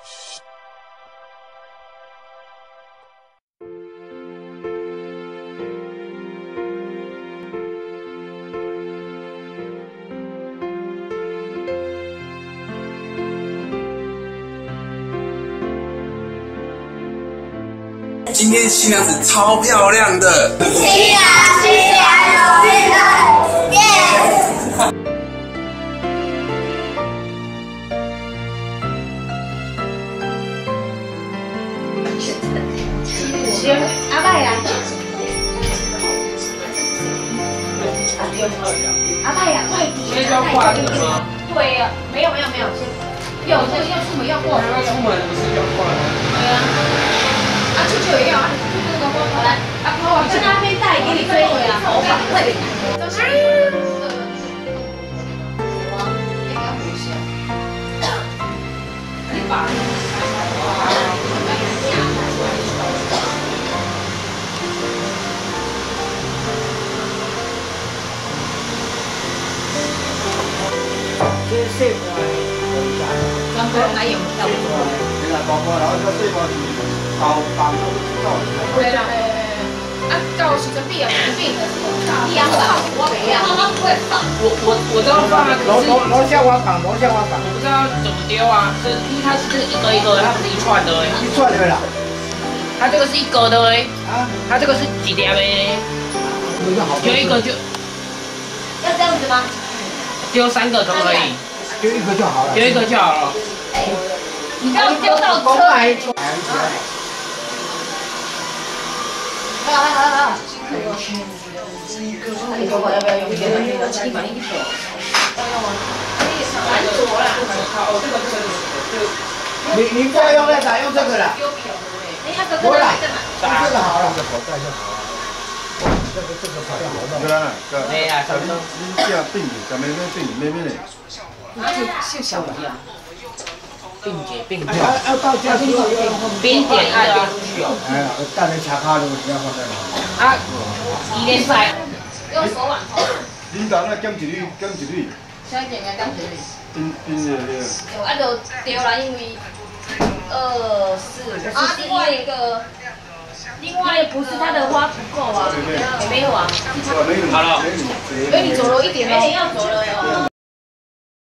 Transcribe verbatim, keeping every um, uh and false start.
今天新娘子超漂亮的， 新娘新娘有缘人，耶！ 行，阿拜呀，阿拜呀，快点！ 现在就要挂这个吗？ 对呀，没有没有没有，先有这要出门要过。 要出门不是要挂吗？ 对啊。啊，出去也要啊，好来，啊，我跟阿飞带给你吹呀，头发快点。都是。应该回去。你把。 这细花的红茶， 专门来用效果。 你来包包，然后这细花是包包都知道。 对啦，诶诶啊，到时阵比啊，比一样吧，我不要，我不会放。 我我我知道放啊，可楼是楼楼下挖绑，楼下挖绑， 我不知道怎么丢啊，是因为它是这个一个一个的，它不是一串的哎。 一串的啦。 它这个是一格的哎， 啊， 它这个是几条哎？ 有一个好。 丢一个就要这样子吗？ 丢三个都可以， 丢一个就好了。 丢一个就好了。 你不要丢到车。好了好了好了。那你头发要不要用一点？一满一手。要用吗？蛮多啦。 好，这个这个你你不要用那个，用这个啦。 哎，那个哥哥在干嘛？ 用这个好了。这个口袋就好了。这个这个好像好弄。 对啊， 对啊，差不多。 你这样并着，妹妹并妹妹嘞。 就小不要。 并结并跳， 要到家去要用边点按边去哦。 哎呀，带人卡卡的，不要放在那。 啊，一连塞。 用手挽头。 领导那减一粒，减一粒。 现在减个减一粒。 冰冰的那个。 啊，就丢了，因为二四五。啊，另外一个。另外不是它的花不够啊，也没有啊。 好了， 所以你走了一点哦。要走了哦。